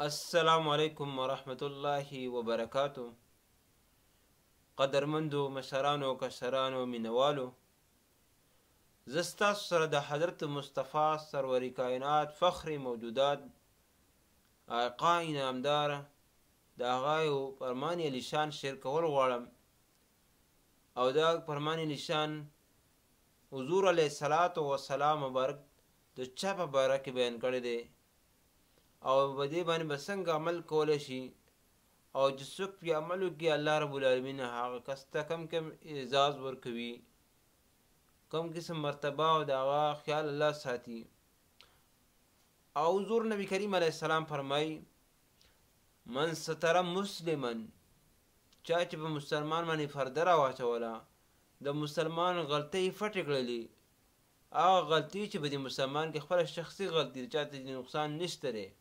السلام علیکم ورحمت الله وبرکاتو. قدرمندو مشرانو کشرانو مینوالو، زه ستاسو سره د حضرت مصطفی سرور کائنات فخر موجودات آقا انعامدار د هغه یو فرمان علی شان شیر کول غواړم، او دا فرمان علی شان حضور علیه الصلاة والسلام مبارک د چا په باره کې بیان کړی دی او په دې باندې به څنګه عمل کولی شي، او چې څوک پرې عمل وکړي الله رب العالمین هغه کس ته کم اعزاز ورکوي، کم قسم مرتبه او د هغه خیال الله ساتي. او حضور نبی کریم علیه السلام فرمایي من ستر مسلما، چا چې په مسلمان باندې پرده راواچوله، د مسلمان غلطۍ پټې کړلې، هغه غلطي چې په دې مسلمان کې خپله شخصي غلطي چا ته نقصان نشته دی،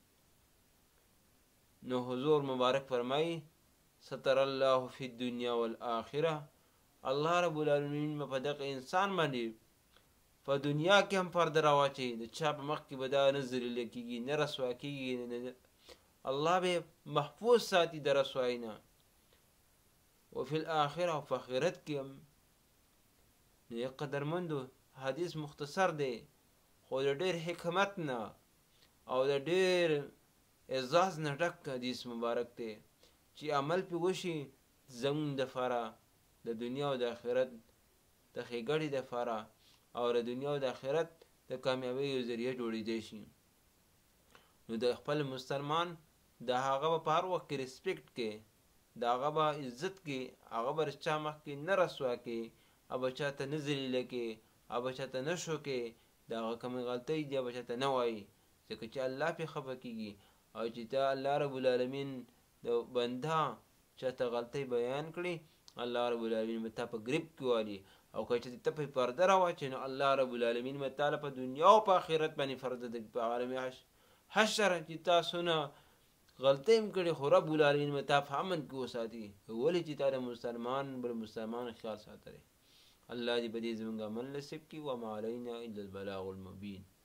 نو حضور مبارک فرمایي ستر الله فی الدنیا والآخره، الله رب العالمین په دغه انسان باندې په دنیا کې هم پرده راواچوي، د چا په مخ کې به دا نه ذلیله کېږي نه رسوا کېږي، الله به محفوظ ساتي د رسوایي نه. وفي الاخره او په آخرت کې هم. نو قدرمندو حدیث مختصر دی خو د ډېر حکمت نه او د ډېر اعزاز نه ډک حدیث مبارک دی چې عمل پې وشي زموږ دپاره د دنیا او د آخرت د ښېګړې دپاره او د دنیا او د آخرت د کامیابۍ یو ذریعه جوړېدی شي. نو د خپل مسلمان د هغه به په هر وخت کې ریسپیکټ کې، د هغه به عزت کې، هغه به چا مخکې نه رسوا کې، او به چا ته نه ذلیله کې، او به چا ته نه شو کې، د هغه کومې غلطۍ دی به چا ته نه وایي، ځکه چې الله پې خفه کېږي. او چې ته الله رب العالمین د بنده چا ته غلطۍ بیان کړي، الله رب العالمین به تا په ګریب کې والي، او که چې ته پې پرده راواچوې نو الله رب العالمین به تاله په دنیا او په آخرت باندې پرده د په عالم حشر چې تاسو نه غلطۍ هم کړې خو رب العالمین به تا په امن کې وساتي، ولې چې تا د مسلمان بل مسلمان خیال ساتلی. الله دې په دې زموږ عمل نصیب کړي. وما علینا الا البلاغ المبین.